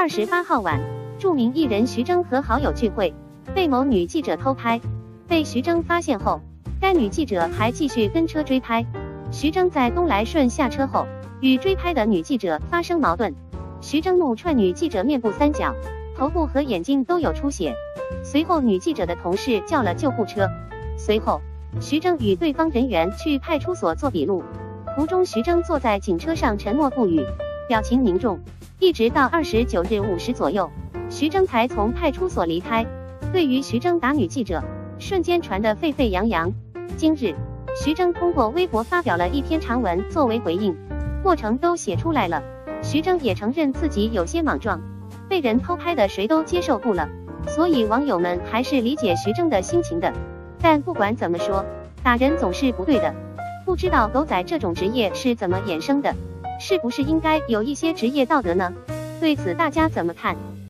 28号晚，著名艺人徐峥和好友聚会，被某女记者偷拍，被徐峥发现后，该女记者还继续跟车追拍。徐峥在东来顺下车后，与追拍的女记者发生矛盾，徐峥怒踹女记者面部3脚，头部和眼睛都有出血。随后女记者的同事叫了救护车。随后，徐峥与对方人员去派出所做笔录，途中徐峥坐在警车上沉默不语，表情凝重，一直到29日5时左右，徐峥才从派出所离开。对于徐峥打女记者，瞬间传得沸沸扬扬。今日，徐峥通过微博发表了一篇长文作为回应，过程都写出来了。徐峥也承认自己有些莽撞，被人偷拍的谁都接受不了，所以网友们还是理解徐峥的心情的。但不管怎么说，打人总是不对的。不知道狗仔这种职业是怎么衍生的，是不是应该有一些职业道德呢？对此大家怎么看？